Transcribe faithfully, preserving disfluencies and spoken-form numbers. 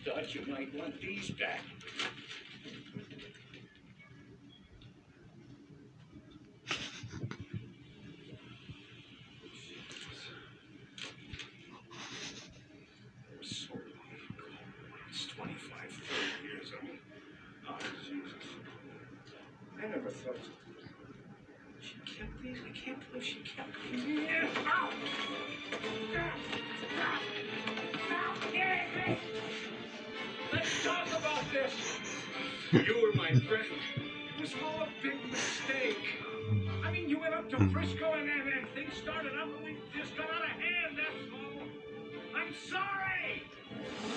thought you might want these back. It's twenty-five, thirty years old. Oh, Jesus. I never thought she kept these. I can't believe she kept these. Yeah. Ow! Let's talk about this. You were my friend. It was all a big mistake. I mean, you went up to Frisco and, and, and things started up and we just got out of hand, that's all. I'm sorry.